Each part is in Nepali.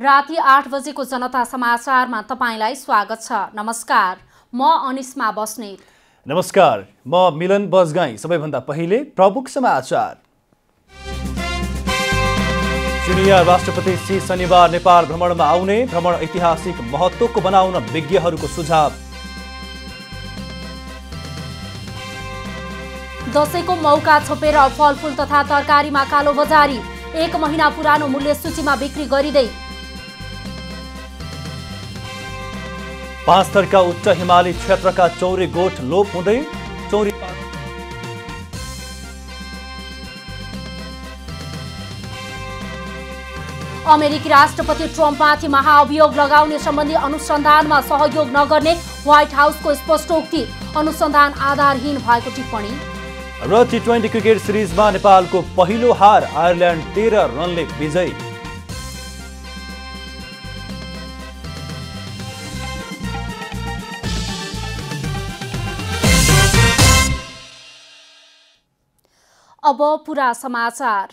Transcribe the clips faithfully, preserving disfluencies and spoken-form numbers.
राति आठ बजेको जनता समाचारमा तपाईंलाई स्वागत छ। नमस्कार, म अनिस्मा बस्नेत। नमस्कार, म मिलन बजगाई। सबैभन्दा पहिले प्रमुख समाचार। चिनिया राष्ट्रपति सी शनिबार नेपाल भ्रमणमा आउने, भ्रमण ऐतिहासिक महत्त्वको बनाउन विज्ञहरूको सुझाव। दशैंको मौका छोपेर फलफुल तथा तरकारीमा कालो बजारी, एक महिना पुरानो मूल्य सूचीमा बिक्री गरिँदै। पाँच थरका उच्च हिमाली क्षेत्रका चौरी गोठ लोप हुँदै, चौरी अमेरिकी राष्ट्रपति ट्रम्पमाथि महाअभियोग लगाउने सम्बन्धी अनुसन्धानमा सहयोग नगर्ने व्हाइट हाउसको स्पष्टोक्ति, अनुसन्धान आधारहीन भएको टिप्पणी। र टी ट्वेन्टी क्रिकेट सिरिजमा नेपालको पहिलो हार, आयरल्यान्ड तेह्र रनले विजयी। अब पूरा समाचार।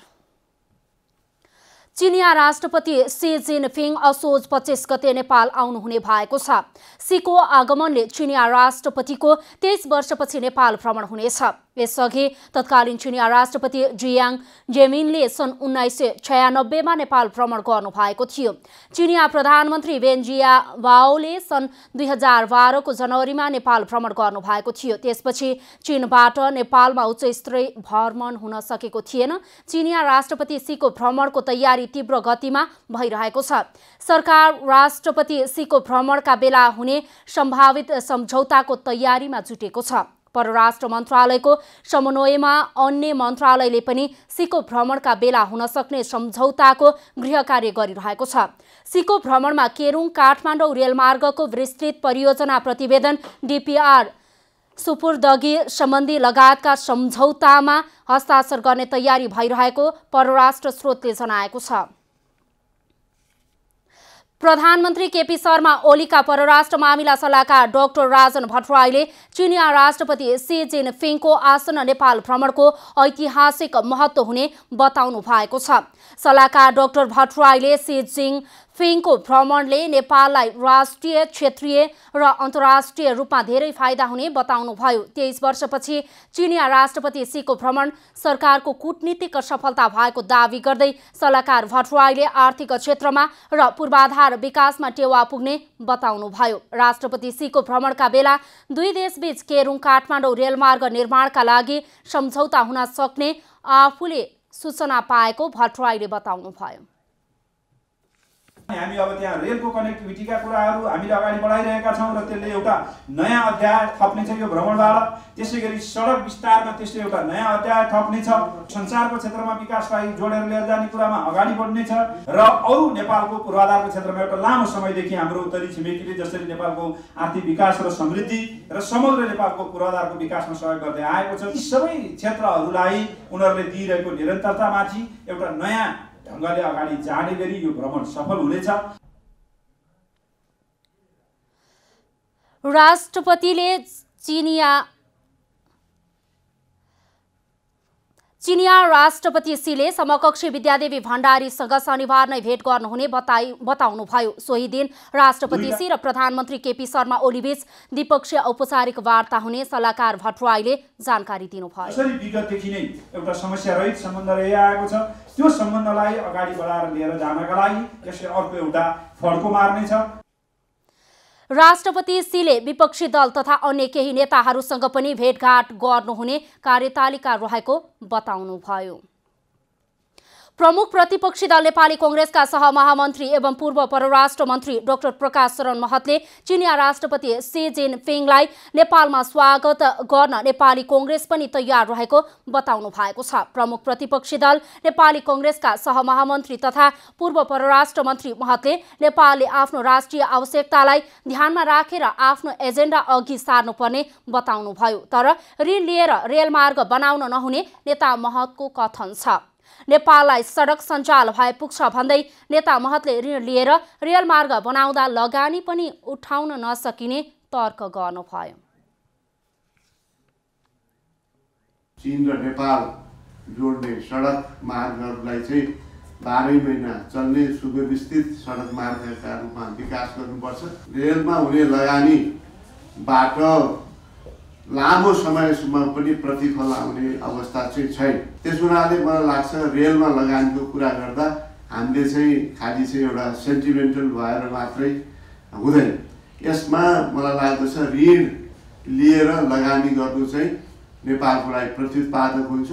चिनिया राष्ट्रपति सी जिनपिङ असोज पच्चीस गते नेपाल आउनुहुने भएको छ। सीको आगमनले चिनिया राष्ट्रपतिको तेइस वर्षपछि नेपाल भ्रमण हुनेछ। यसअघि तत्कालीन चिनिया राष्ट्रपति जियाङ जेमिनले सन् उन्नाइस सय छयानब्बेमा नेपाल भ्रमण गर्नुभएको थियो। चिनिया प्रधानमन्त्री वेन जियाबाओले सन् दुई हजार बाह्रको जनवरीमा नेपाल भ्रमण गर्नुभएको थियो। त्यसपछि चीनबाट नेपालमा उच्च स्तरीय भ्रमण हुन सकेको थिएन। चिनिया राष्ट्रपति सीको भ्रमणको तयारी तीव्र गतिमा भइरहेको छ। सरकार राष्ट्रपति सीको भ्रमणका बेला हुने सम्भावित सम्झौताको तयारीमा जुटेको छ। परराष्ट्र मन्त्रालयको समन्वयमा अन्य मन्त्रालयले पनि सीको भ्रमणका बेला हुन सक्ने सम्झौताको गृह कार्य गरिरहेको छ। सीको भ्रमणमा केरुङ काठमाडौँ रेलमार्गको विस्तृत परियोजना प्रतिवेदन डीपीआर सुपुर्दगी सम्बन्धी लगायतका सम्झौतामा हस्ताक्षर गर्ने तयारी भइरहेको परराष्ट्र स्रोतले जनाएको छ। प्रधानमन्त्री केपी शर्मा ओलीका परराष्ट्र मामिला सल्लाहकार डाक्टर राजन भट्टराईले चिनिया राष्ट्रपति सी जिनपिङको आसन्न नेपाल भ्रमणको ऐतिहासिक महत्त्व हुने बताउनु भएको छ। सल्लाहकार डाक्टर भट्टराईले सी जिनपिङको भ्रमणले नेपाललाई राष्ट्रिय, क्षेत्रीय र अन्तर्राष्ट्रिय रूपमा धेरै फाइदा हुने बताउनुभयो। तेइस वर्षपछि चिनिया राष्ट्रपति सीको भ्रमण सरकारको कूटनीतिक सफलता भएको दावी गर्दै सल्लाहकार भट्टराईले आर्थिक क्षेत्रमा र पूर्वाधार विकासमा टेवा पुग्ने बताउनुभयो। राष्ट्रपति सीको भ्रमणका बेला दुई देशबीच केरुङ काठमाडौँ रेलमार्ग निर्माणका लागि सम्झौता हुन सक्ने आफूले सूचना पाएको भट्टराईले बताउनुभयो। हामी अब त्यहाँ रेलको कनेक्टिभिटीका कुराहरू हामीले अगाडि बढाइरहेका छौँ र त्यसले एउटा नयाँ अध्याय थप्नेछ यो भ्रमणबाट। त्यसै गरी सडक विस्तारमा त्यसले एउटा नयाँ अध्याय थप्नेछ। संसारको क्षेत्रमा विकासलाई जोडेर लिएर जाने कुरामा अगाडि बढ्नेछ र अरू नेपालको पूर्वाधारको क्षेत्रमा एउटा लामो समयदेखि हाम्रो उत्तरी छिमेकीले जसरी नेपालको आर्थिक विकास र समृद्धि र समग्र नेपालको पूर्वाधारको विकासमा सहयोग गर्दै आएको छ, ती सबै क्षेत्रहरूलाई उनीहरूले दिइरहेको निरन्तरतामाथि एउटा नयाँ ढङ्गले अगाडि जाने गरी यो भ्रमण सफल हुनेछ। राष्ट्रपतिले चिनिया चिनिया राष्ट्रपति सीले समकक्षी विद्यादेवी भण्डारीसँग शनिबार नै भेट गर्नुहुने बताइ बताउनुभयो। सोही दिन राष्ट्रपति सी र प्रधानमन्त्री केपी शर्मा ओलीबीच द्विपक्षीय औपचारिक वार्ता हुने सल्लाहकार भट्टराईले जानकारी दिनुभयो। यसरी विगतदेखि नै एउटा समस्या रहित सम्बन्ध रहिआएको छ। त्यो सम्बन्धलाई अगाडि बढाएर लिएर जानका लागि यसले अर्को एउटा फड्को मार्नेछ। राष्ट्रपति सीले विपक्षी दल तथा अन्य केही नेताहरूसँग पनि भेटघाट गर्नुहुने कार्यतालिका रहेको बताउनुभयो। प्रमुख प्रतिपक्षी दल नेपाली कांग्रेसका सहमहामन्त्री एवं पूर्व परराष्ट्र मन्त्री डाक्टर प्रकाश शरण महतले चिनिया राष्ट्रपति सी जिनपिङलाई नेपालमा स्वागत गर्न नेपाली कांग्रेस पनि तयार रहेको बताउनु भएको छ। प्रमुख प्रतिपक्षी दल नेपाली कांग्रेसका सहमहामन्त्री तथा पूर्व परराष्ट्र मन्त्री महतले नेपालले आफ्नो राष्ट्रिय आवश्यकतालाई ध्यानमा राखेर आफ्नो एजेन्डा अघि सार्नुपर्ने बताउनुभयो। तर ऋण लिएर रेलमार्ग बनाउन नहुने नेता महतको कथन छ। नेपाललाई सडक सञ्जाल भए पुग्छ भन्दै नेता महतले ऋण लिएर रेलमार्ग बनाउँदा लगानी पनि उठाउन नसकिने तर्क गर्नुभयो। चीन र नेपाल जोड्ने सडक मार्गहरूलाई चाहिँ बाह्रै महिना चल्ने सुव्यवस्थित सडक मार्गका रूपमा विकास गर्नुपर्छ। रेलमा हुने लगानीबाट लामो समयसम्म पनि प्रतिफल आउने अवस्था चाहिँ छैन। त्यस हुनाले मलाई लाग्छ रेलमा लगानीको कुरा गर्दा हामीले चाहिँ खालि चाहिँ एउटा सेन्टिमेन्टल भएर मात्रै हुँदैन। यसमा मलाई लाग्दछ ऋण लिएर लगानी गर्नु चाहिँ नेपालको लागि प्रत्युत्पादक हुन्छ।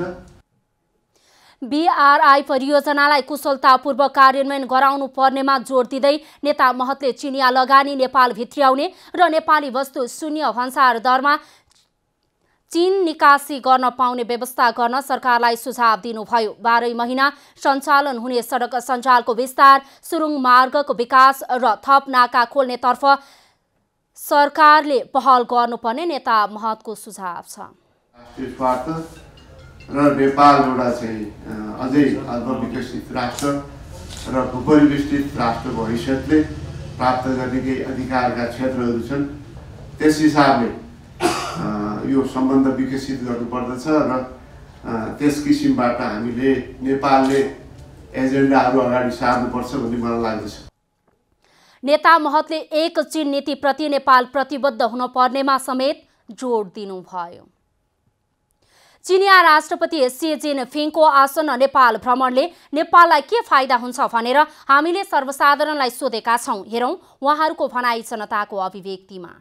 बीआरआई परियोजनालाई कुशलतापूर्वक कार्यान्वयन गराउनु पर्नेमा जोड दिँदै नेता महतले चिनिया लगानी नेपाल भित्र्याउने र नेपाली वस्तु शून्य भन्सार दरमा चीन निकासी गर्न पाउने व्यवस्था गर्न सरकारलाई सुझाव दिनुभयो। बाह्रै महिना सञ्चालन हुने सडक सञ्जालको विस्तार, सुरुङ मार्गको विकास र थप नाका खोल्नेतर्फ सरकारले पहल गर्नुपर्ने नेता महतको सुझाव छ। राष्ट्रिय स्वार्थ र नेपाल एउटा चाहिँ अझै अल्पविकसित राष्ट्र र भूपरिवेष्टित राष्ट्रको हैसियतले प्राप्त गर्ने केही अधिकारका क्षेत्रहरू छन्। त्यस हिसाबले यो सम्बन्ध विकसित गर्नुपर्दछ र त्यस किसिमबाट हामीले नेपालले एजेन्डाहरू अगाडि सार्नुपर्छ भन्ने मलाई लाग्दछ। नेता महतले एक चीन नीतिप्रति नेपाल प्रतिबद्ध हुन पर्नेमा समेत जोड दिनुभयो। चिनिया राष्ट्रपति सी जिनपिङको आसन्न नेपाल भ्रमणले नेपाललाई के फाइदा हुन्छ भनेर हामीले सर्वसाधारणलाई सोधेका छौं। हेरौं उहाँहरूको भनाई जनताको अभिव्यक्तिमा।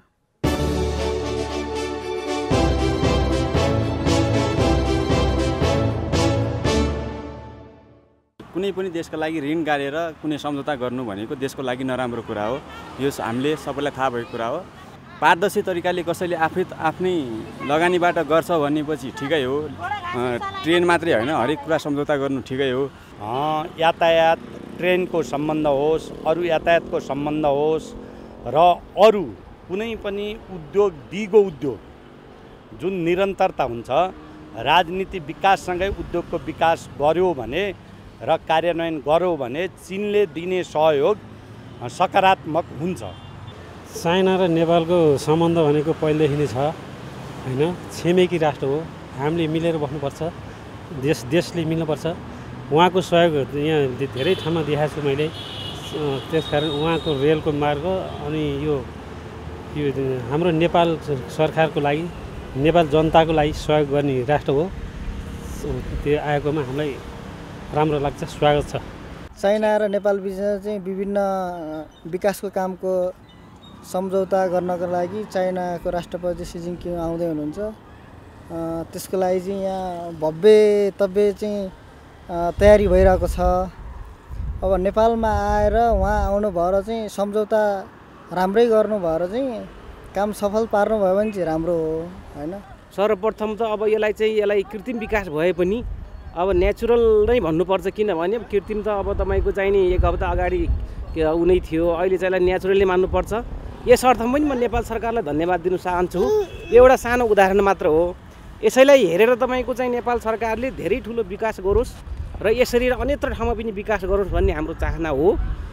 कुनै पनि देशका लागि ऋण गाडेर कुनै सम्झौता गर्नु भनेको देशको लागि नराम्रो कुरा हो। यो हामीले सबैलाई थाहा भएको कुरा हो। पारदर्शी तरिकाले कसैले आफै आफ्नै लगानीबाट गर्छ भनेपछि ठिकै हो। ट्रेन मात्रै होइन, हरेक कुरा सम्झौता गर्नु ठिकै हो। यातायात ट्रेनको सम्बन्ध होस्, अरू यातायातको सम्बन्ध होस् र अरू कुनै पनि उद्योग दिगो उद्योग जुन निरन्तरता हुन्छ, राजनीति विकाससँगै उद्योगको विकास गर्यो भने र कार्यान्वयन गर्यो भने चीनले दिने सहयोग सकारात्मक हुन्छ। चाइना र नेपालको सम्बन्ध भनेको पहिलेदेखि नै छ हैन। छिमेकी राष्ट्र हो, हामीले मिलेर बस्नुपर्छ, देश देशले मिल्नुपर्छ। उहाँको सहयोग यहाँ धेरै ठाउँमा देखाएको छु मैले। त्यसकारण उहाँको रेलको मार्ग अनि यो यो हाम्रो नेपाल सरकारको लागि, नेपाल जनताको लागि सहयोग गर्ने राष्ट्र हो। त्यो आएकोमा हामीलाई राम्रो लाग्छ, स्वागत छ। चाइना र नेपाल बिचमा चाहिँ विभिन्न विकासको कामको सम्झौता गर्नको लागि चाइनाको राष्ट्रपति सी जिनपिङ आउँदै हुनुहुन्छ। त्यसको लागि चाहिँ यहाँ भव्य तव्य चाहिँ तयारी भइरहेको छ। अब नेपालमा आएर उहाँ आउनु भएर चाहिँ सम्झौता राम्रै गर्नु भएर चाहिँ काम सफल पार्नु भयो भने चाहिँ राम्रो हो हैन। सर्वप्रथम त अब यसलाई चाहिँ यसलाई कृत्रिम विकास भए पनि अब नेचुरल नै भन्नुपर्छ, किनभने कृत्रिम त अब तपाईँको चाहिँ नि एक हप्ता अगाडि ऊ नै थियो, अहिले चाहिँ यसलाई नेचुरली मान्नुपर्छ। यस अर्थमा पनि म नेपाल सरकारलाई धन्यवाद दिन चाहन्छु। यो एउटा सानो उदाहरण मात्र हो। यसैलाई हेरेर तपाईँको चाहिँ नेपाल सरकारले धेरै ठुलो विकास गरोस् र यसरी अन्यत्र ठाउँमा पनि विकास गरोस् भन्ने हाम्रो चाहना हो।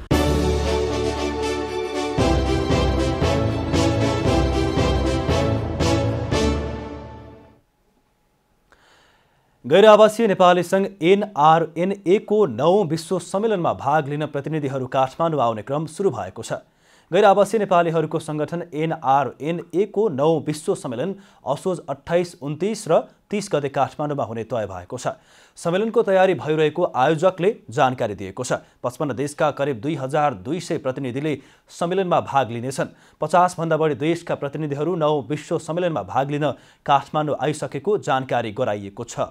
गैर आवासीय नेपाली संघ एनआरएनए को नौं विश्व सम्मेलनमा भाग लिन प्रतिनिधिहरू काठमाडौँ आउने क्रम सुरु भएको छ। गैर आवासीय नेपालीहरूको संगठन एनआरएनए को नौं विश्व सम्मेलन असोज अट्ठाइस उन्तीस र तीस गते काठमाडौँमा हुने तय भएको छ। सम्मेलनको तयारी भइरहेको आयोजकले जानकारी दिएको छ। पचपन्न देशका करिब दुई हजार दुई सय प्रतिनिधिले सम्मेलनमा भाग लिनेछन्। पचास भन्दा बढी देशका प्रतिनिधिहरू नौं विश्व सम्मेलनमा भाग लिन काठमाडौँ आइसकेको जानकारी गराइएको छ।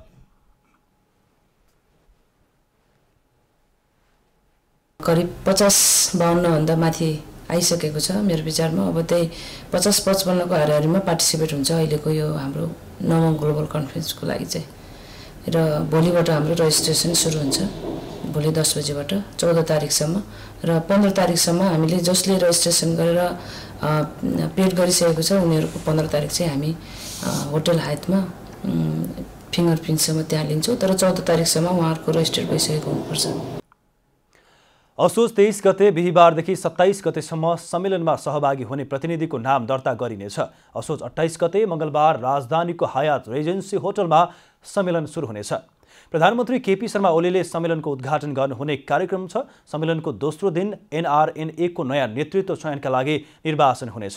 करिब पचास बाहन्न भन्दा माथि आइसकेको छ मेरो विचारमा। अब त्यही पचास पचपन्नको हाराहारीमा पार्टिसिपेट हुन्छ अहिलेको यो हाम्रो नवौं ग्लोबल कन्फरेन्सको लागि चाहिँ। र भोलिबाट हाम्रो रेजिस्ट्रेसन सुरु हुन्छ, भोलि दस बजेबाट चौध तारिकसम्म। र पन्ध्र तारिकसम्म हामीले जसले रेजिस्ट्रेसन गरेर पेड गरिसकेको छ उनीहरूको पन्ध्र तारिक चाहिँ हामी होटल हायतमा फिङ्गर प्रिन्टसम्म त्यहाँ लिन्छौँ। तर चौध तारिकसम्म उहाँहरूको रेजिस्टर भइसकेको हुनुपर्छ। असोज तेइस गते बिहिबारदेखि सत्ताइस गतेसम्म सम्मेलनमा सहभागी हुने प्रतिनिधिको नाम दर्ता गरिनेछ। असोज अट्ठाइस गते मंगलबार राजधानीको हयात रेजेन्सी होटलमा सम्मेलन सुरु हुनेछ। प्रधानमन्त्री केपी शर्मा ओलीले सम्मेलनको उद्घाटन गर्नुहुने कार्यक्रम छ। सम्मेलनको दोस्रो दिन एनआरएनए को नयाँ नेतृत्व चयनका लागि निर्वाचन हुनेछ।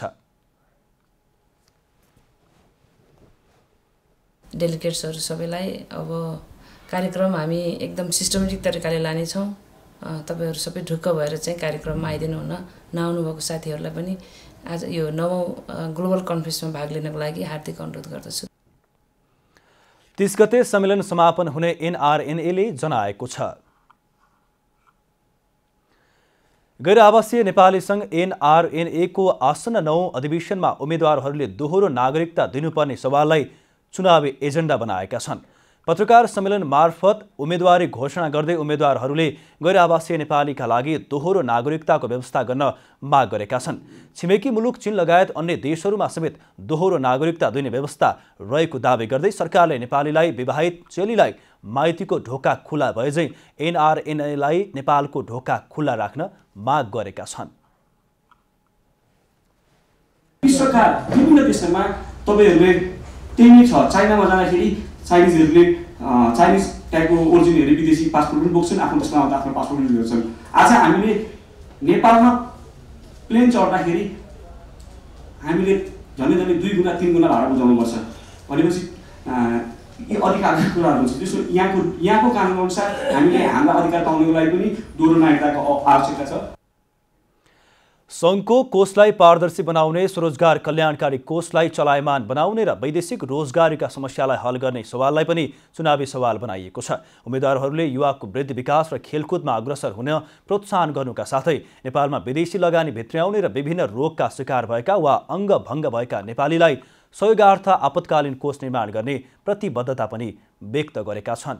डेलिगेट्सहरू सबैलाई अब कार्यक्रम हामी एकदम सिस्टमेटिक तरिकाले लानेछौँ। तपाईहरू सबै ढुक्क भएर चाहिँ कार्यक्रममा आइदिनु हुन, नआउनु भएको साथीहरूलाई पनि आज यो नवौं ग्लोबल कन्फरेन्समा भाग लिनको लागि हार्दिक अनुरोध गर्दछु। तीस गते सम्मेलन समापन हुने एनआरएनएले जनाएको छ। गैर आवासीय नेपाली संघ एनआरएनए को आसन्न नौ अधिवेशनमा उम्मेद्वारहरूले दोहोरो नागरिकता दिनुपर्ने सवाललाई चुनावी एजेन्डा बनाएका छन्। पत्रकार सम्मेलन मार्फत उम्मेदवारी घोषणा गर्दै उम्मेदवारहरूले गैर आवासीय नेपालीका लागि दोहोरो नागरिकताको व्यवस्था गर्न माग गरेका छन्। छिमेकी मुलुक चीन लगायत अन्य देशहरूमा समेत दोहोरो नागरिकता दिने व्यवस्था रहेको दावी गर्दै सरकारले नेपालीलाई विवाहित चेलीलाई माइतीको ढोका खुला भए झैं एनआरएनएलाई नेपालको ढोका खुला राख्न माग गरेका छन्। विश्वका विभिन्न देशहरूमा तपाईहरुले त्यही छ। चाइनामा जाँदाखेरि चाइनिजहरूले चाइनिज टाइपको ओरिजिन हेरी विदेशी पासपोर्ट पनि बोक्छन्, आफ्नो देशमा आउँदा आफ्नो पासपोर्ट पनि लिन्छन्। आज हामीले नेपालमा प्लेन चढ्दाखेरि हामीले झन्डै झन्डै दुई गुणा तीन गुणा भाडा बुझाउनुपर्छ भनेपछि यी अधिकारका कुराहरू हुन्छ। त्यसो यहाँको यहाँको कानुन अनुसार हामीले हाम्रा अधिकार पाउनको लागि पनि दोहोरो नागरिकताको आवश्यकता छ। सङ्घको कोषलाई पारदर्शी बनाउने, स्वरोजगार कल्याणकारी कोषलाई चलायमान बनाउने र वैदेशिक रोजगारीका समस्यालाई हल गर्ने सवाललाई पनि चुनावी सवाल बनाइएको छ। उम्मेदवारहरूले युवाको वृद्धि विकास र खेलकुदमा अग्रसर हुन प्रोत्साहन गर्नुका साथै नेपालमा विदेशी लगानी भित्र्याउने र विभिन्न रोगका शिकार भएका वा अङ्गभङ्ग भएका नेपालीलाई सहयोगार्थ आपतकालीन कोष निर्माण गर्ने प्रतिबद्धता पनि व्यक्त गरेका छन्।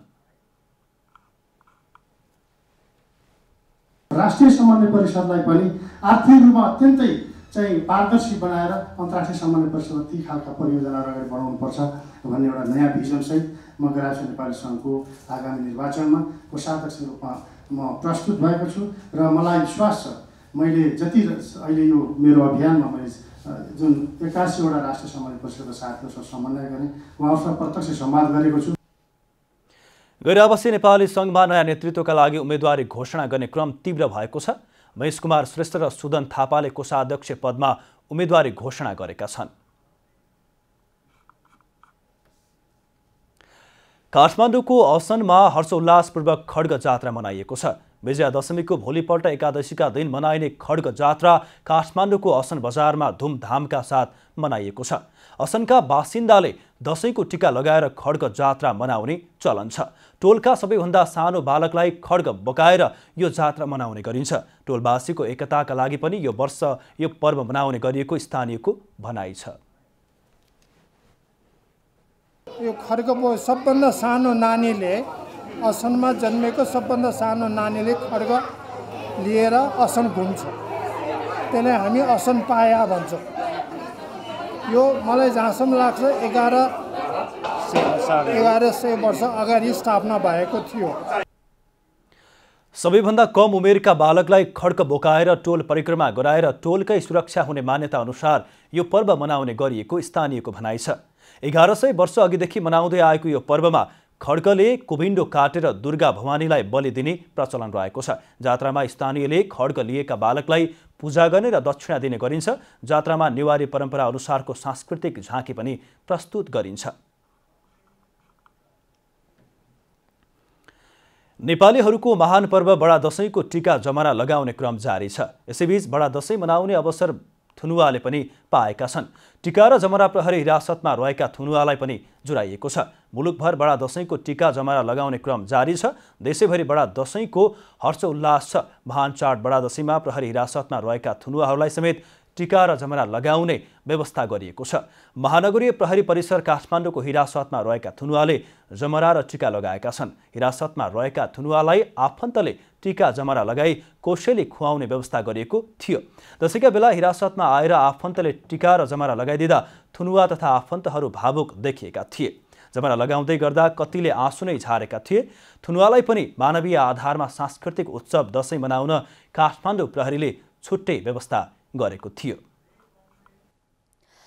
राष्ट्रिय समन्वय परिषदलाई पनि आर्थिक रूपमा अत्यन्तै चाहिँ पारदर्शी बनाएर अन्तर्राष्ट्रिय समन्वय परिषदमा ती खालका परियोजनाहरू अगाडि बढाउनुपर्छ भन्ने एउटा नयाँ भिजनसहित म गैर आवासीय नेपाली सङ्घको आगामी निर्वाचनमा कोषाध्यक्ष रूपमा म प्रस्तुत भएको छु र मलाई विश्वास छ मैले जति अहिले यो मेरो अभियानमा मैले जुन एक्कासीवटा राष्ट्रिय समन्वय परिषदका साथीहरूसँग समन्वय गरेँ, उहाँहरूसँग प्रत्यक्ष संवाद गरेको छु। गैर आवासीय नेपाली संघमा नयाँ नेतृत्वका लागि उम्मेदवारी घोषणा गर्ने क्रम तीव्र भएको छ। महेश कुमार श्रेष्ठ र सुदन थापाले कोषाध्यक्ष पदमा उम्मेदवारी घोषणा गरेका छन्। काठमाडौँको असनमा हर्षोल्लासपूर्वक खड्ग जात्रा मनाइएको छ। विजया दशमीको भोलिपल्ट एकादशीका दिन मनाइने खड्ग जात्रा काठमाडौँको असन बजारमा धुमधामका साथ मनाइएको छ। असनका बासिन्दाले दशैंको टीका लगाएर खड्ग जात्रा मनाउने चलन छ। टोलका सबैभन्दा सानो बालकलाई खड्ग बोकाएर यो जात्रा मनाउने गरिन्छ। टोलवासीको एकताका लागि पनि यो वर्ष यो पर्व मनाउने गरिएको स्थानीयको भनाइ छ। यो खड्गको सबभन्दा सानो नानीले असनमा जन्मेको सबभन्दा सानो नानीले खड्ग लिएर असन घुम्छ, त्यसलाई हामी असन पाया भन्छौँ। यो मलाई जहाँसम्म लाग्छ एघार एघार सय वर्ष अगाडि स्थापना भएको थियो। सबैभन्दा कम उमेरका बालकलाई खड्ग बोकाएर टोल परिक्रमा गराएर टोलकै सुरक्षा हुने मान्यता अनुसार यो पर्व मनाउने गरिएको स्थानीयको भनाइ छ। एघार सय वर्ष अघिदेखि मनाउँदै आएको यो पर्वमा खड्गले कुभिन्डो काटेर दुर्गा भवानीलाई बलि दिने प्रचलन रहेको छ। जात्रामा स्थानीयले खड्ग लिएका बालकलाई पूजा गर्ने र दक्षिणा दिने गरिन्छ। जात्रामा नेवारी परम्परा अनुसारको सांस्कृतिक झाँकी पनि प्रस्तुत गरिन्छ। नेपालीहरूको महान पर्व बडा दशैंको टीका जमरा लगाउने क्रम जारी छ। यसैबीच बडा दशैं मनाउने अवसर थुनुवाले पनि पाएका छन्। टीका र जमरा प्रहरी हिरासतमा रहेका थुनुवालाई पनि जुराइएको छ। मुलुकभर बडा दशैंको टीका जमरा लगाउने क्रम जारी छ। देशैभरि बडा दशैंको हर्षोल्लास छ। महान चाड बडा दशैंमा प्रहरी हिरासतमा रहेका थुनुवाहरूलाई समेत टीका र जमरा लगाउने व्यवस्था गरिएको छ। महानगरीय प्रहरी परिसर काठमाडौँको हिरासतमा रहेका थुनुवाले जमरा र टीका लगाएका छन्। हिरासतमा रहेका थुनुवालाई आफन्तले टीका जमरा लगाई कोसेली खुवाउने व्यवस्था गरिएको थियो। दशैंका बेला हिरासतमा आएर आफन्तले टीका र जमरा लगाइदिँदा थुनुवा तथा आफन्तहरू भावुक देखिएका थिए। जमरा लगाउँदै गर्दा कतिले आँसु नै झारेका थिए। थुनुवालाई पनि मानवीय आधारमा सांस्कृतिक उत्सव दशैं मनाउन काठमाडौँ प्रहरीले छुट्टै व्यवस्था गरेको थियो।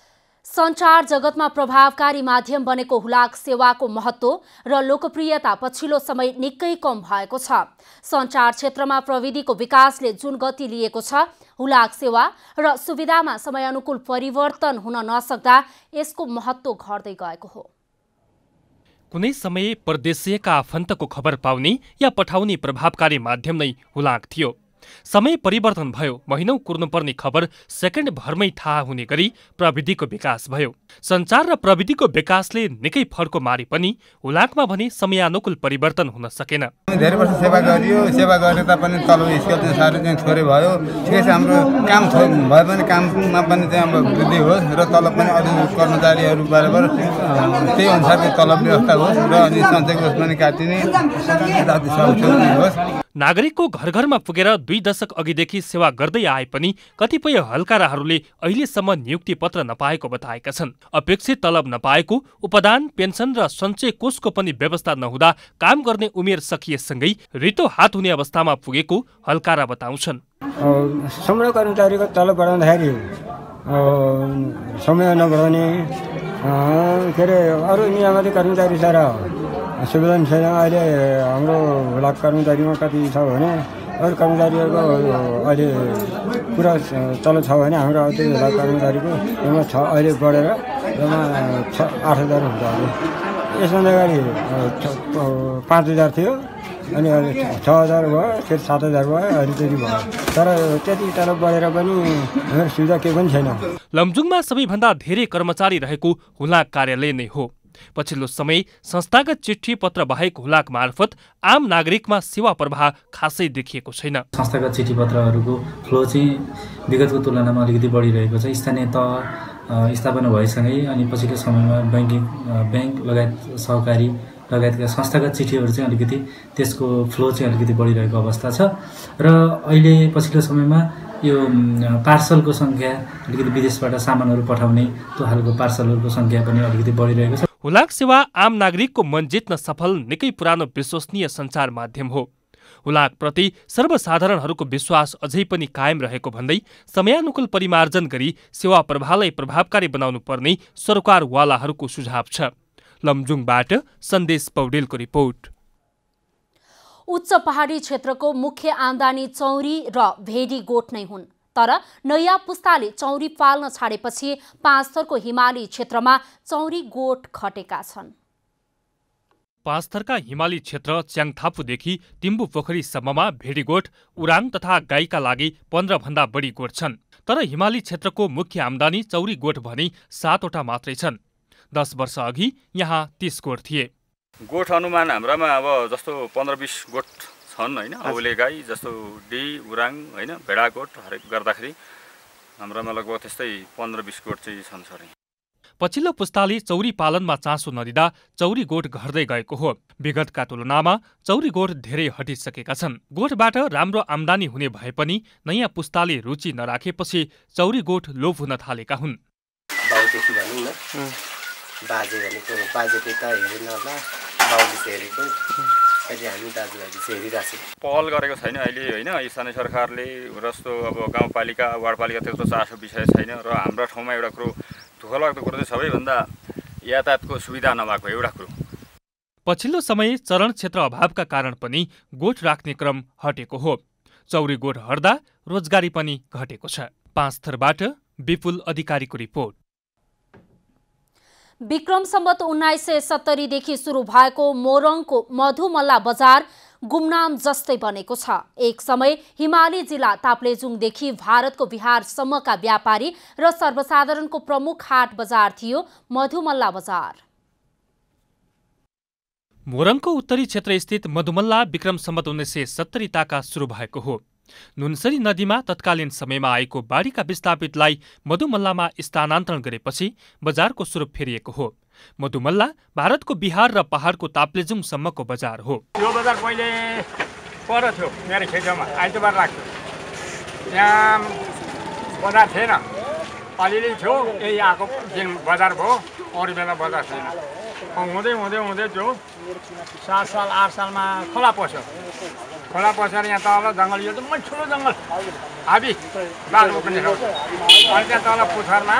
सञ्चार जगतमा प्रभावकारी माध्यम बनेको हुलाक सेवाको महत्त्व र लोकप्रियता पछिल्लो समय निकै कम भएको छ। सञ्चार क्षेत्रमा प्रविधिको विकासले जुन गति लिएको छ, हुलाक सेवा र सुविधामा समयानुकूल परिवर्तन हुन नसक्दा यसको महत्त्व घट्दै गएको हो। कुनै समय परदेशीयका आफन्तको खबर पाउने या पठाउने प्रभावकारी माध्यम नै हुलाक थियो। समय परिवर्तन भयो, महिनौं कुर्नुपर्ने खबर सेकेन्ड भरमै थाहा हुने गरी प्रविधिको विकास भयो। सञ्चार र प्रविधिको विकासले निकै फड्को मारे पनि हुलाकमा भने समयानुकूल परिवर्तन हुन सकेन। धेरै वर्ष सेवा गरियो, सेवा गरे तापनि तलब स्केल चाहिँ साह्रै चाहिँ थोरै भयो। ठिकै छ, हाम्रो काम भए पनि काममा पनि चाहिँ हाम्रो वृद्धि होस् र तलब पनि अझै कर्मचारीहरू बराबर त्यही अनुसारको तलब व्यवस्था होस् र अनि सञ्चय कोष पनि काटिने होस्। नागरिकको घर घरमा पुगेर दुई दशक अघिदेखि सेवा गर्दै आए पनि कतिपय हल्काराहरूले अहिलेसम्म नियुक्ति पत्र नपाएको बताएका छन्। अपेक्षित तलब नपाएको, उपदान, पेन्सन र सञ्चय कोषको पनि व्यवस्था नहुँदा काम गर्ने उमेर सकिएसँगै रितो हात हुने अवस्थामा पुगेको हल्कारा बताउँछन्। समय कर्मचारीको तलब बढाउँदाखेरि समय नबढाउने के अरे अरू नियमित कर्मचारी सारा सुविधा छैन। अहिले हाम्रो हुलाक कर्मचारीमा कति छ भने अरू कर्मचारीहरूको अहिले पुरा तलब छ भने हाम्रो त्यो हुलाक कर्मचारीको यसमा छ अहिले बढेर यसमा छ आठ हजार हुन्छ। अहिले यसभन्दा अगाडि पाँच हजार थियो, अनि अहिले छ हजार भयो, फेरि सात हजार भयो, अहिले त्यति भयो। तर त्यति तलब बढेर पनि हाम्रो सुविधा केही पनि छैन। लमजुङमा सबैभन्दा धेरै कर्मचारी रहेको हुलाक कार्यालय नै हो। पछिल्लो समय संस्थागत चिठी पत्र बाहेक हुलाक मार्फत आम नागरिकमा सेवा प्रवाह खासै देखिएको छैन। संस्थागत चिठी पत्रहरूको फ्लो चाहिँ विगतको तुलनामा अलिकति बढिरहेको छ। स्थानीय तह स्थापना भएसँगै अनि पछिल्लो समयमा ब्याङ्किङ ब्याङ्क लगायत सहकारी लगायतका संस्थागत चिठीहरू चाहिँ अलिकति त्यसको फ्लो चाहिँ अलिकति बढिरहेको अवस्था छ। र अहिले पछिल्लो समयमा यो पार्सलको सङ्ख्या अलिकति विदेशबाट सामानहरू पठाउने त्यो खालको पार्सलहरूको सङ्ख्या पनि अलिकति बढिरहेको छ। हुलाक सेवा आम नागरिकको मन जित्न सफल निकै पुरानो विश्वसनीय सञ्चार माध्यम हो। हुलाकप्रति सर्वसाधारणहरूको विश्वास अझै पनि कायम रहेको भन्दै समयानुकूल परिमार्जन गरी सेवा प्रवाहलाई प्रभावकारी बनाउनु पर्ने सरकारवालाहरूको सुझाव छ। लमजुङबाट सन्देश पौडेलको रिपोर्ट। उच्च पहाडी क्षेत्रको मुख्य आमदानी चौरी र भेडी गोठ नै हुन्। तर नयाँ पुस्ताले चौरी पाल्न छाडेपछि पाँचथरको हिमाली क्षेत्रमा चौरी गोठ घटेका छन्। पाँचथरका हिमाली क्षेत्र च्याङथापुदेखि तिम्बु पोखरीसम्ममा भेडीगोठ, उराङ तथा गाईका लागि पन्ध्र भन्दा बढी गोठ छन्। तर हिमाली क्षेत्रको मुख्य आमदानी चौरी गोठ भने सातवटा मात्रै छन्। दस वर्ष अघि यहाँ तीस गोठ थिए। गोठ अनुमान हाम्रामा अब जस्तो पन्ध्र बिस गोठ छन् होइन। औले गाई जस्तो डी उराङ होइन भेडा गोठ हरेक गर्दाखेरि हाम्रामा लगभग त्यस्तै पन्ध्र बिस गोठ चाहिँ छन् सर। पछिल्लो पुस्ताले चौरी पालनमा चासो नदिँदा चौरी गोठ घट्दै गएको हो। विगतका तुलनामा चौरी गोठ धेरै हटिसकेका छन्। गोठबाट राम्रो आमदानी हुने भए पनि नयाँ पुस्ताले रुचि नराखेपछि चौरी गोठ लोप हुन थालेका हुन्। बाउदेखि भनौँ न, बाजे भनेको बाजेले त हेरेन होला, बाउले चाहिँ हेरेको, अहिले हामी दाजुभाइले चाहिँ हेरिरहेको छ। पहल गरेको छैन अहिले होइन। स्थानीय सरकारले जस्तो अब गाउँपालिका वार्डपालिका त्यत्रो चासो विषय छैन। र हाम्रो ठाउँमा एउटा कुरो दुःख लाग्दो कुरो चाहिँ सबैभन्दा यातायातको सुविधा नभएको एउटा कुरो। पछिल्लो समय चरण क्षेत्र अभावका कारण पनि गोठ राख्ने क्रम हटेको हो। चौरी गोठ हट्दा रोजगारी पनि घटेको छ। पाँचथरबाट विपुल अधिकारीको रिपोर्ट। विक्रम सम्वत उन्नाइस सय सत्तरीदेखि सुरु भएको मोरङको मधुमल्ला बजार गुमनाम जस्तै बनेको छ। एक समय हिमाली जिल्ला ताप्लेजुङदेखि भारतको बिहारसम्मका व्यापारी र सर्वसाधारणको प्रमुख हाट बजार थियो मधुमल्ला बजार। मोरङको उत्तरी क्षेत्र स्थित मधुमल्ला विक्रम सम्वत उन्नाइस सय सत्तरी ताका सुरु भएको हो। नुनसरी नदीमा तत्कालीन समयमा आएको बाढीका विस्थापितलाई मधुमल्लामा स्थानान्तरण गरेपछि बजारको स्वरूप फेरिएको हो। मधुमल्ला भारतको बिहार र पहाडको ताप्लेजुङसम्मको बजार हो। यो बजार पहिले पर थियो मेरो क्षेत्रमा, आइतबार लाग्थ्यो। यहाँ बजार थिएन, अलिअलि थियो, यही आएको दिन बजार भयो, अरू बेला बजार थिएन। हुँदै हुँदै हुँदै जो सात साल आठ सालमा खोला पस्यो। खोला पसेर यहाँ तल जङ्गल, यो त ठुलो जङ्गल हाबी बाघ रोक्ने ठाउँ। अनि त्यहाँ तल पुछरमा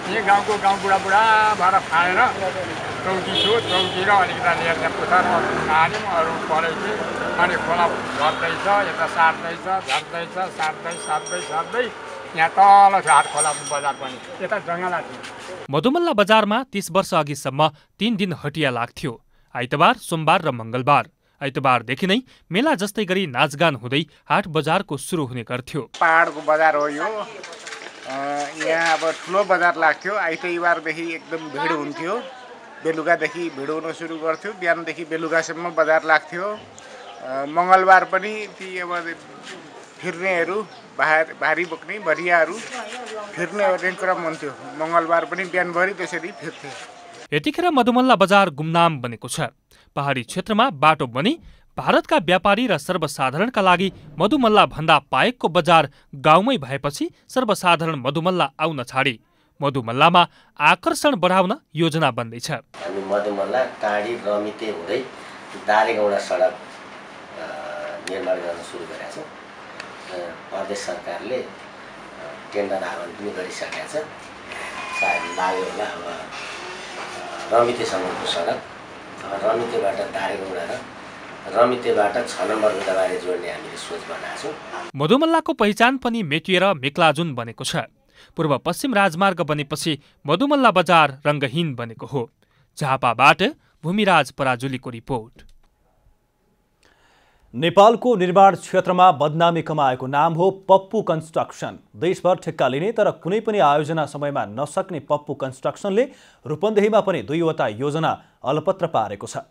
यही गाउँको गाउँ बुढाबुढा भएर खाएर चौकी छु चौकी र अलिकता लिएर त्यहाँ पुछारमा हाल्यौँ अरू परेपछि अनि खोला झर्दैछ यता सार्दैछ झर्दैछ सार्दै सार्दै सार्दै यहाँ तल छ हाट खोला बजार पनि यता जङ्गला थियो। मधुमल्ला बजारमा तीस वर्ष अघिसम्म तीन दिन हटिया लाग्थ्यो, आइतबार, सोमबार र मङ्गलबार। आइतबारदेखि नै मेला जस्तै गरी नाचगान हुँदै हाट बजारको सुरु हुने गर्थ्यो। पहाडको बजार हो यो, यहाँ अब ठुलो बजार लाग्थ्यो। आइतबारदेखि एकदम भिड हुन्थ्यो, बेलुकादेखि भिड हुन सुरु गर्थ्यो, बिहानदेखि बेलुकासम्म बजार लाग्थ्यो। मङ्गलबार पनि ती अब फिर्नेहरू भार भारी बोक्ने भरियाहरू फिर्ने ओर्ने क्रम हुन्थ्यो। मङ्गलबार पनि बिहानभरि त्यसरी फिर्थे। यतिखेर मधुमल्ला बजार गुमनाम बनेको छ। पहाडी क्षेत्रमा बाटो बनी भारतका व्यापारी र सर्वसाधारणका लागि मधुमल्ला भन्दा पाएकको बजार गाउँमै भएपछि सर्वसाधारण मधुमल्ला आउन छाडे। मधुमल्लामा आकर्षण बढाउन योजना बन्दैछ। हामी मधुमल्ला काँडी रमिते हुँदै दारेगौडा सडक निर्माण गर्न सुरु गरेका छौँ। प्रदेश सरकारले टेन्डर आह्वान पनि गरिसकेका छ। सायद लाग्यो होला अब रमितेसम्मको सडक, रमितेबाट दारेगौडा र रमितेबाट छ नम्बर बुधबारे जोड्ने हामीले सोच बनाएको छौँ। मधुमल्लाको पहिचान पनि मेटिएर मेक्लाजुन बनेको छ। पूर्व पश्चिम राजमार्ग बनेपछि मधुमल्ला बजार रङ्गहीन बनेको हो। झापाबाट भूमिराज पराजुलीको रिपोर्ट। नेपालको निर्माण क्षेत्रमा बदनामी कमाएको नाम हो पप्पू कन्स्ट्रक्सन। देशभर ठेक्का लिने तर कुनै पनि आयोजना समयमा नसक्ने पप्पू कन्स्ट्रक्सनले रूपन्देहीमा पनि दुईवटा योजना अलपत्र पारेको छ।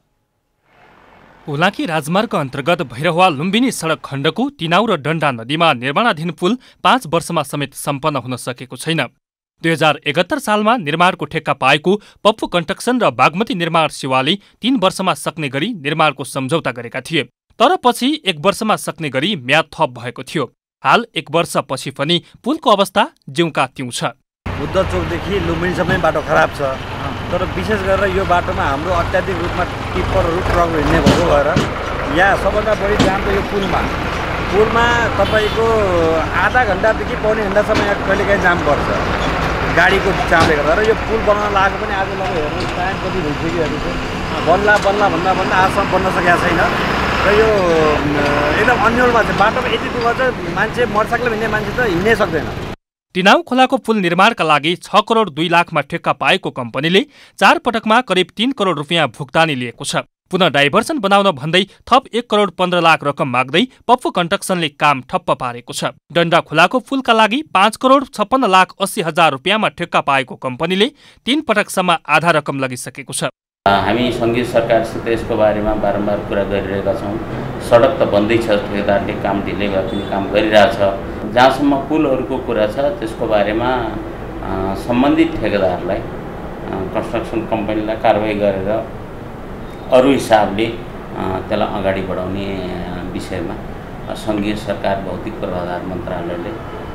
हुलाकी राजमार्ग अन्तर्गत भैरहवा लुम्बिनी सडक खण्डको तिनाउ र डन्डा नदीमा निर्माणाधीन पुल पाँच वर्षमा समेत सम्पन्न हुन सकेको छैन। दुई हजार एकात्तर सालमा निर्माणको ठेक्का पाएको पप्पू कन्स्ट्रक्सन र बागमती निर्माण सेवाले तीन वर्षमा सक्ने गरी निर्माणको सम्झौता गरेका थिए, तर पछि एक वर्षमा सक्ने गरी म्याद थप भएको थियो। हाल एक वर्षपछि पनि पुलको अवस्था ज्यूका त्यौं छ। बुद्ध चौकदेखि लुम्बिनीसम्मै बाटो खराब छ, तर विशेष गरेर यो बाटोमा हाम्रो अत्याधिक रूपमा टिप्परहरू ट्रक हिँड्ने भएको भएर यहाँ सबभन्दा बढी जाम त यो पुलमा पुलमा तपाईँको आधा घन्टादेखि पौने घन्टासम्म यहाँ कहिलेकाहीँ जाम पर्छ गाडीको जामले गर्दा। र यो पुल बनाउन लागेको पनि आज लगेर हेर्नु टाइम कति भइसकिरहेको छ। बन्ला बन्ला भन्दा भन्दा आजसम्म बन्न सकेको छैन। र यो एकदम अन्यलमा छ। बाटोमा यति दुःख छ, मान्छे मोटरसाइकल हिँड्ने मान्छे त हिँड्नै सक्दैन। तिनाउ खोलाको पुल निर्माणका लागि छ करोड दुई लाखमा ठेक्का पाएको कम्पनीले चार पटकमा करिब तीन करोड रुपियाँ भुक्तानी लिएको छ। पुनः डाइभर्सन बनाउन भन्दै थप एक करोड पन्ध्र लाख रकम माग्दै पप्पू कन्स्ट्रक्सनले काम ठप्प पारेको छ। डन्डा खोलाको पुलका लागि पाँच करोड छप्पन्न लाख अस्सी हजार रुपियाँमा ठेक्का पाएको कम्पनीले तीन पटकसम्म आधा रकम लगिसकेको छ। हामी सङ्घीय सरकारसित यसको बारेमा बारम्बार कुरा गरिरहेका छौँ। सडक त बन्दैछ, ठेकेदारले काम ढिलै भए पनि काम गरिरहेछ। जहाँसम्म पुलहरूको कुरा छ त्यसको बारेमा सम्बन्धित ठेकेदारलाई कन्स्ट्रक्सन कम्पनीलाई कारवाही गरेर अरू हिसाबले त्यसलाई अगाडि बढाउने विषयमा सङ्घीय सरकार भौतिक पूर्वाधार मन्त्रालयले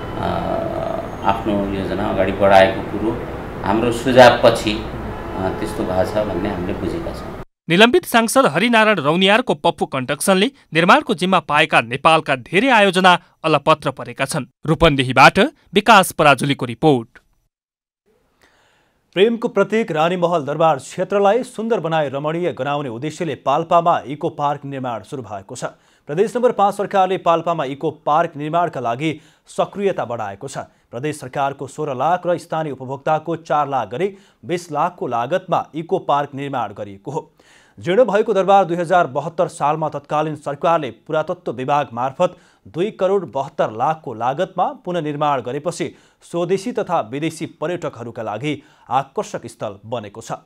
आफ्नो योजना अगाडि बढाएको कुरो हाम्रो सुझावपछि त्यस्तो भएको छ भन्ने हामीले बुझेका छौँ। निलम्बित सांसद हरिनारायण रौनियारको पप्पू कन्स्ट्रक्सनले निर्माणको जिम्मा पाएका नेपालका धेरै आयोजना अलपत्र परेका छन्। रूपन्देहीबाट विकास पराजुलीको रिपोर्ट। प्रेमको प्रतीक रानीमहल दरबार क्षेत्रलाई सुन्दर बनाई रमणीय बनाउने उद्देश्यले पाल्पामा इको पार्क निर्माण सुरु भएको छ। प्रदेश नम्बर पाँच सरकारले पाल्पामा इको पार्क निर्माणका लागि सक्रियता बढाएको छ। प्रदेश सरकारको सोह्र लाख र स्थानीय उपभोक्ताको चार लाख गरी बीस लाखको लागतमा इको पार्क निर्माण गरिएको हो। जीर्ण भएको दरबार दुई हजार बहत्तर सालमा तत्कालीन सरकारले पुरातत्व विभाग मार्फत दुई करोड बहत्तर लाखको लागतमा पुनर्निर्माण गरेपछि स्वदेशी तथा विदेशी पर्यटकहरूका लागि आकर्षक स्थल बनेको छ।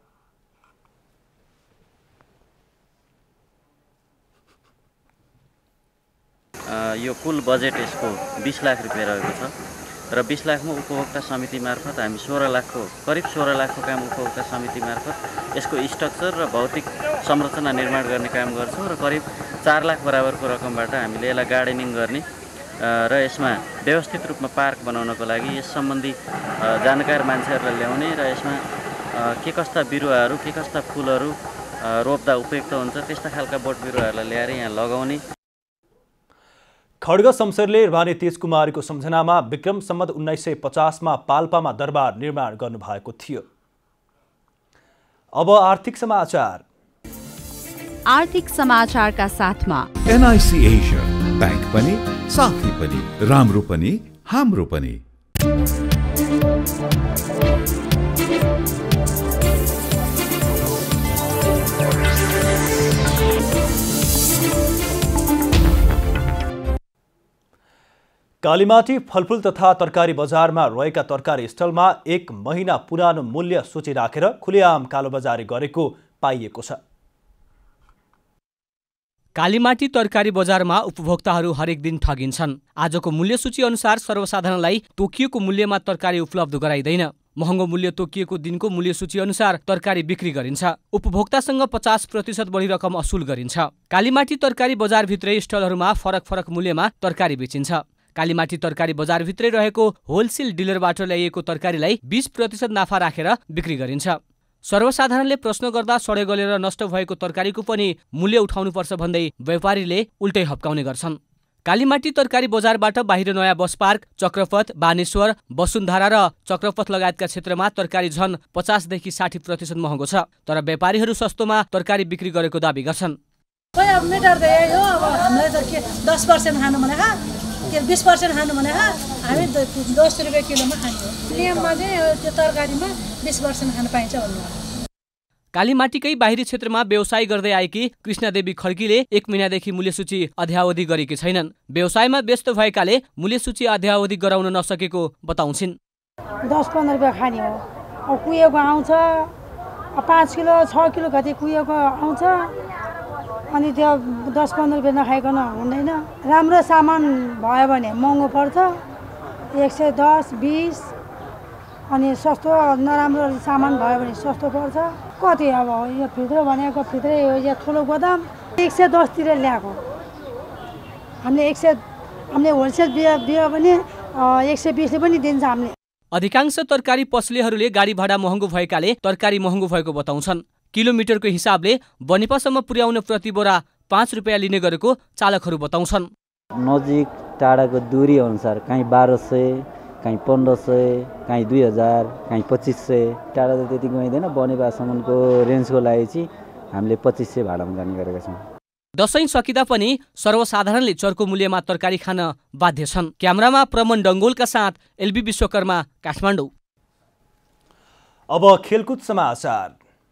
यो कुल बजेट यसको बीस लाख रुपियाँ रहेको छ र बीस लाखमा उपभोक्ता समिति मार्फत हामी सोह्र लाखको करिब सोह्र लाखको काम उपभोक्ता समिति मार्फत यसको स्ट्रक्चर र भौतिक संरचना निर्माण गर्ने काम गर्छौँ र करिब चार लाख बराबरको रकमबाट हामीले यसलाई गार्डनिङ गर्ने र यसमा व्यवस्थित रूपमा पार्क बनाउनको लागि यस सम्बन्धी जानकार मान्छेहरूलाई ल्याउने र यसमा के कस्ता बिरुवाहरू के कस्ता फुलहरू रोप्दा उपयुक्त हुन्छ त्यस्ता खालका बोट बिरुवाहरूलाई ल्याएर यहाँ लगाउने। खड्ग शमशेरले रानी तेजकुमारीको सम्झनामा विक्रम सम्वत उन्नाइस सय पचासमा पाल्पामा दरबार निर्माण गर्नुभएको थियो। अब आर्थिक समाचार। आर्थिक समाचारका साथमा एनआइसी एसिया बैंक पनि साथी पनि राम्रो पनि हाम्रो पनि। कालीमाटी फलफुल तथा तरकारी बजारमा रहेका तरकारी स्टलमा एक महिना पुरानो मूल्य सूची राखेर खुलेआम कालोबजारी गरेको पाइएको छ। कालीमाटी तरकारी बजारमा उपभोक्ताहरू हरेक दिन ठगिन्छन्। आजको मूल्य सूची अनुसार सर्वसाधारणलाई तोकिएको मूल्यमा तरकारी उपलब्ध गराइँदैन। महँगो मूल्य तोकिएको दिनको मूल्य सूची अनुसार तरकारी बिक्री गरिन्छ। उपभोक्तासँग पचास प्रतिशत बढी रकम असुल गरिन्छ। कालीमाटी तरकारी बजारभित्रै स्टलहरूमा फरक फरक मूल्यमा तरकारी बेचिन्छ। कालीमाटी तरकारी बजारभित्रै रहेको होलसेल डिलरबाट ल्याइएको तरकारीलाई बीस प्रतिशत नाफा राखेर बिक्री गरिन्छ। सर्वसाधारणले प्रश्न गर्दा सडे गलेर नष्ट भएको तरकारीको पनि मूल्य उठाउनुपर्छ भन्दै व्यापारीले उल्टै हप्काउने गर्छन्। कालीमाटी तरकारी बजारबाट बाहिर नयाँ बस पार्क, चक्रपथ, बानेश्वर, वसुन्धरा र चक्रपथ लगायतका क्षेत्रमा तरकारी झन पचासदेखि साठी प्रतिशत महँगो छ। तर व्यापारीहरू सस्तोमा तरकारी बिक्री गरेको दावी गर्छन्। खोइ अब मिटर त यही हो, अब हामीलाई त के दस पर्सेन्ट खानु भने के बिस पर्सेन्ट खानु भने हामी दस रुपियाँ किलोमा खाने हो। नियममा चाहिँ त्यो तरकारीमा बिस पर्सेन्ट खान पाइन्छ भन्नु। कालीमाटीकै बाहिरी क्षेत्रमा व्यवसाय गर्दै आएकी कृष्णदेवी खड्कीले एक महिनादेखि मूल्य सूची अध्यावधि गरेकी छैनन्। व्यवसायमा व्यस्त भएकाले मूल्य सूची अध्यावधि गराउन नसकेको बताउँछिन्। दस पन्ध्र रुपियाँ खाने हो, अब कुहिएको आउँछ, पाँच किलो छ किलो कति कुहिएको आउँछ, अनि त्यो दस पन्ध्र रुपियाँ नखाइकन हुँदैन। राम्रो सामान भयो भने महँगो पर्छ, एक सय दस बिस, अनि सस्तो नराम्रो सामान भयो भने सस्तो पर्छ। कति अब यो भित्र भनेको भित्रै हो, यो ठुलो गोदाम एक सय दसतिर ल्याएको हामीले एक सय हामीले होलसेल बिहा बिहा पनि एक सय बिसले पनि दिन्छ हामीले। अधिकांश तरकारी पसलेहरूले गाडी भाडा महँगो भएकाले तरकारी महँगो भएको बताउँछन्। किलोमिटरको हिसाबले बनेपासम्म पुर्याउन प्रति बोरा पाँच रुपियाँ लिने गरेको चालकहरू बताउँछन्। नजिक टाढाको दूरी अनुसार कहीँ बाह्र सय, कहीँ पन्ध्र सय, कहीँ दुई हजार, कहीँ पच्चिस सय। टाढा त त्यति गइँदैन। बनेपासम्मको रेन्जको लागि चाहिँ हामीले पच्चिस सय भाडामा जाने गरेका छौँ। दसैँ सकिँदा पनि सर्वसाधारणले चर्को मूल्यमा तरकारी खान बाध्य छन्। क्यामेरामा प्रमन डङ्गोलका साथ एलबी विश्वकर्मा, काठमाडौँ। अब खेलकुद समाचार।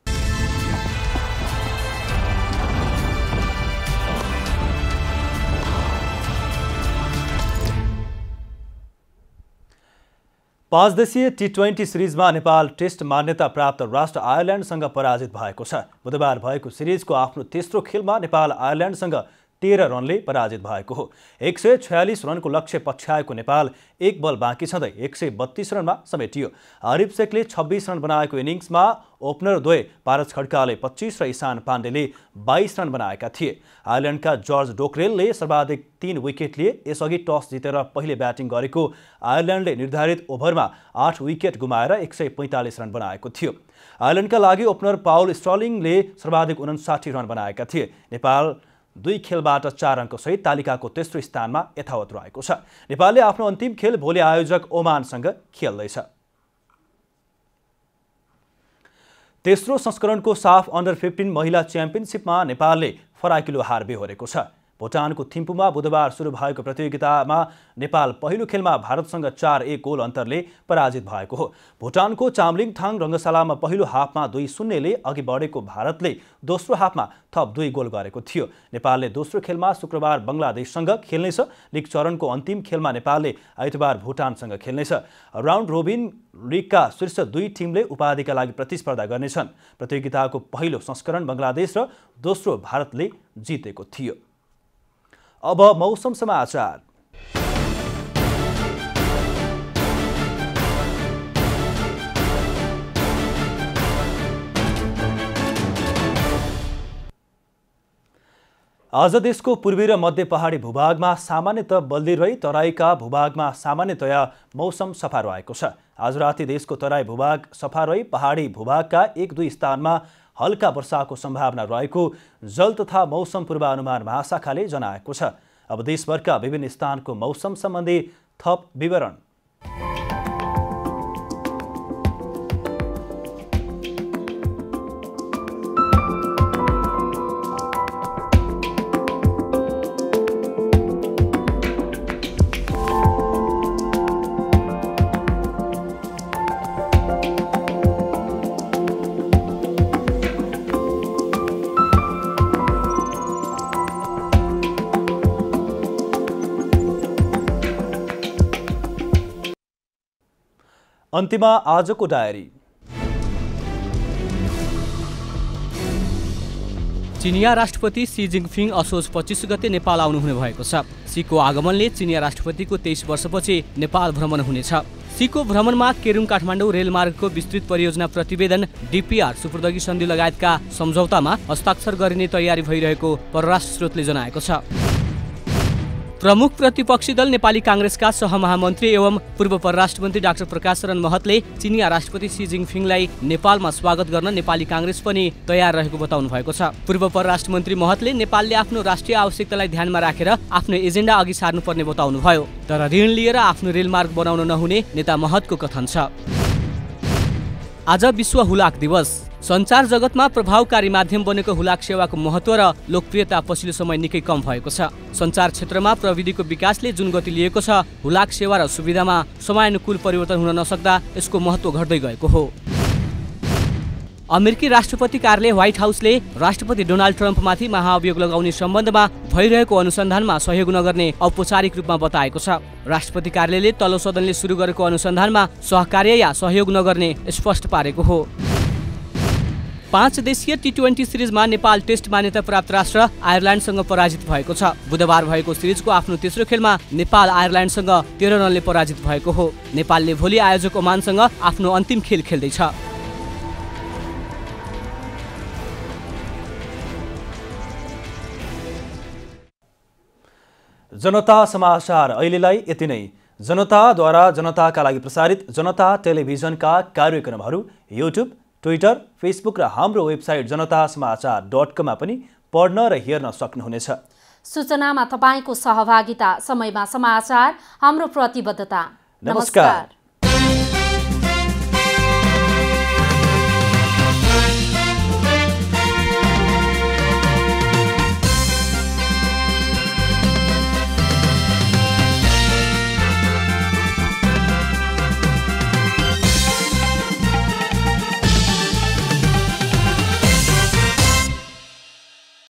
पाँच देशीय टी ट्वेन्टी सिरिजमा नेपाल टेस्ट मान्यता प्राप्त राष्ट्र आयरल्यान्डसँग पराजित भएको छ। बुधबार भएको सिरिजको आफ्नो तेस्रो खेलमा नेपाल आयरल्यान्डसँग तेह्र रनले पराजित भएको हो। एक सय छयालिस रनको लक्ष्य पछ्याएको नेपाल एक बल बाँकी छँदै एक सय बत्तीस रनमा समेटियो। आरिफ शेखले छब्बिस रन बनाएको इनिङ्समा ओपनर द्वय पारस खड्काले पच्चिस र इशान पाण्डेले बाइस रन बनाएका थिए। आयरल्यान्डका जर्ज डोक्रेलले सर्वाधिक तीन विकेट लिए। यसअघि टस जितेर पहिले ब्याटिङ गरेको आयरल्यान्डले निर्धारित ओभरमा आठ विकेट गुमाएर एक सय पैँतालिस रन बनाएको थियो। आयरल्यान्डका लागि ओपनर पाउल स्टर्लिङले सर्वाधिक उन्साठी रन बनाएका थिए। नेपाल दुई खेलबाट चार अङ्कसहित तालिकाको तेस्रो स्थानमा यथावत रहेको छ। नेपालले आफ्नो अन्तिम खेल भोलि आयोजक ओमानसँग खेल्दैछ। तेस्रो संस्करणको साफ अन्डर फिफ्टिन महिला च्याम्पियनसिपमा नेपालले फराकिलो हार बेहोरेको छ। भुटानको थिम्पूमा बुधबार सुरु भएको प्रतियोगितामा नेपाल पहिलो खेलमा भारतसँग चार एक गोल अन्तरले पराजित भएको हो। भुटानको चामलिङथाङ रङ्गशालामा पहिलो हाफमा दुई शून्यले अघि बढेको भारतले दोस्रो हाफमा थप दुई गोल गरेको थियो। नेपालले दोस्रो खेलमा शुक्रबार बङ्गलादेशसँग खेल्नेछ। लिग चरणको अन्तिम खेलमा नेपालले आइतबार भुटानसँग खेल्नेछ। राउन्ड रोबिन लिगका शीर्ष दुई टिमले उपाधिका लागि प्रतिस्पर्धा गर्नेछन्। प्रतियोगिताको पहिलो संस्करण बङ्गलादेश र दोस्रो भारतले जितेको थियो। अब मौसम समाचार। आज देशको पूर्वी र मध्य पहाडी भूभागमा सामान्यतः बल्दी रही तराईका भूभागमा सामान्यतया मौसम सफा रहेको छ। आज राति देशको तराई भूभाग सफा रही पहाडी भूभागका एक दुई स्थानमा हल्का वर्षाको सम्भावना रहेको जल तथा मौसम पूर्वानुमान महाशाखाले जनाएको छ। अब देशभरका विभिन्न स्थानको मौसम सम्बन्धी थप विवरण। अन्त्यमा आजको डायरी। चिनिया राष्ट्रपति सी जिङपिङ असोज पच्चिस गते नेपाल आउनुहुने भएको छ। सीको आगमनले चिनिया राष्ट्रपतिको तेइस वर्षपछि नेपाल भ्रमण हुनेछ। सीको भ्रमणमा केरुङ काठमाडौँ रेलमार्गको विस्तृत परियोजना प्रतिवेदन डीपीआर सुपुर्दगी सन्धि लगायतका सम्झौतामा हस्ताक्षर गरिने तयारी भइरहेको परराष्ट्र स्रोतले जनाएको छ। प्रमुख प्रतिपक्षी दल नेपाली काङ्ग्रेसका सहमहामन्त्री एवं पूर्व परराष्ट्र मन्त्री डाक्टर प्रकाश शरण महतले चिनिया राष्ट्रपति सी जिङपिङलाई नेपालमा स्वागत गर्न नेपाली काङ्ग्रेस पनि तयार रहेको बताउनु भएको छ। पूर्व परराष्ट्र मन्त्री महतले नेपालले आफ्नो राष्ट्रिय आवश्यकतालाई ध्यानमा राखेर आफ्नो एजेन्डा अघि सार्नुपर्ने बताउनुभयो। तर ऋण लिएर आफ्नो रेलमार्ग बनाउन नहुने नेता महतको कथन छ। आज विश्व हुलाक दिवस। सञ्चार जगतमा प्रभावकारी माध्यम बनेको हुलाक सेवाको महत्त्व र लोकप्रियता पछिल्लो समय निकै कम भएको छ। सञ्चार क्षेत्रमा प्रविधिको विकासले जुन गति लिएको छ, हुलाक सेवा र सुविधामा समयानुकूल परिवर्तन हुन नसक्दा यसको महत्त्व घट्दै गएको हो। अमेरिकी राष्ट्रपति कार्यालय व्हाइट हाउसले राष्ट्रपति डोनाल्ड ट्रम्पमाथि महाअभियोग लगाउने सम्बन्धमा भइरहेको अनुसन्धानमा सहयोग नगर्ने औपचारिक रूपमा बताएको छ। राष्ट्रपति कार्यालयले तल्लो सदनले सुरु गरेको अनुसन्धानमा सहकार्य या सहयोग नगर्ने स्पष्ट पारेको हो। पाँच देशीय टी ट्वेन्टी सिरिजमा नेपाल टेस्ट मान्यता प्राप्त राष्ट्र आयरल्यान्डसँग पराजित भएको छ। बुधबार भएको सिरिजको आफ्नो तेस्रो खेलमा नेपाल आयरल्यान्डसँग तेह्र रनले पराजित भएको हो। नेपालले भोलि आयोजक ओमानसँग आफ्नो अन्तिम खेल खेल्दैछ। जनता समाचार अहिलेलाई यति नै। जनताद्वारा जनताका लागि प्रसारित जनता टेलिभिजनका कार्यक्रमहरू युट्युब, ट्विटर, फेसबुक र हाम्रो वेबसाइट जनता समाचार डट कममा पनि पढ्न र हेर्न सक्नुहुनेछ। सूचनामा तपाईँको सहभागिता, समयमा समाचार हाम्रो प्रतिबद्धता। नमस्कार।